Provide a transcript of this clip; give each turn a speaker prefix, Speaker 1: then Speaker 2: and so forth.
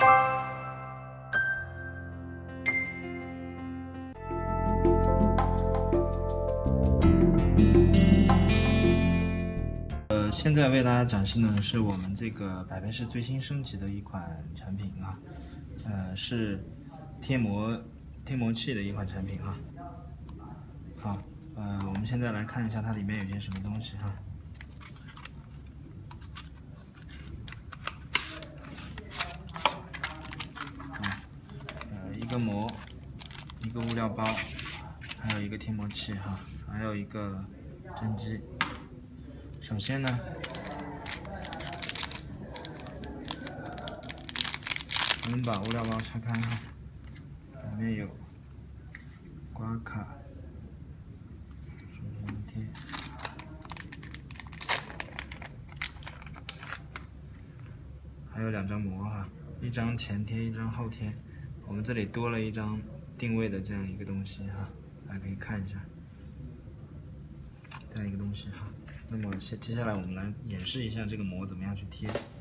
Speaker 1: 现在为大家展示呢，是我们这个百倍式最新升级的一款产品啊，是贴膜器的一款产品啊。好，我们现在来看一下它里面有些什么东西哈。一个膜，一个物料包，还有一个贴膜器哈，还有一个针机。首先呢，我们把物料包拆开哈，里面有刮卡、手动贴，还有2张膜哈，一张前贴，一张后贴。我们这里多了一张定位的这样一个东西哈，大家可以看一下，这样一个东西哈。那么接下来我们来演示一下这个膜怎么样去贴。